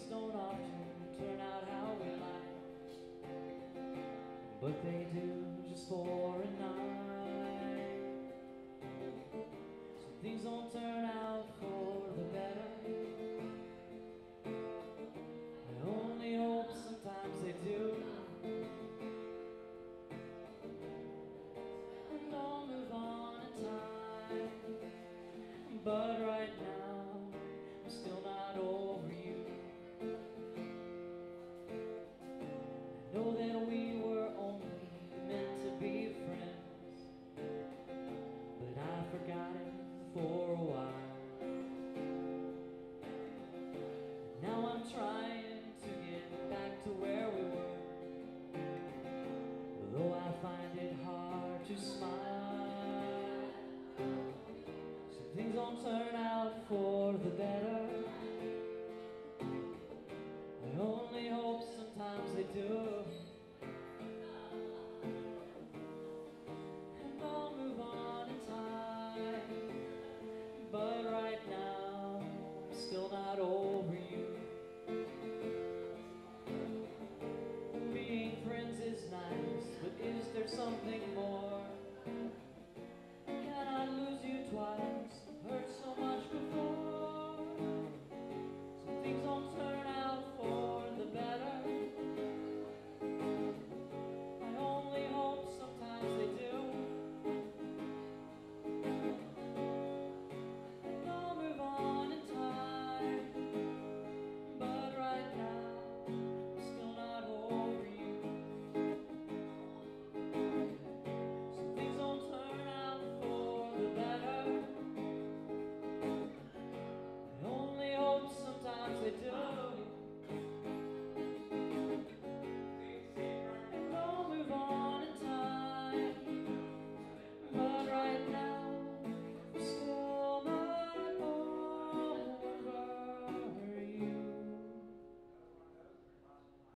things don't often turn out how we like, but they do just for a night. Some things don't turn out for the better. I only hope sometimes they do. And I'll move on in time. But right now, I'm still not over you. I know that we were only meant to be friends, but I forgot it for a while. Now I'm trying to get back to where we were, though I find it hard to smile. Some things don't turn out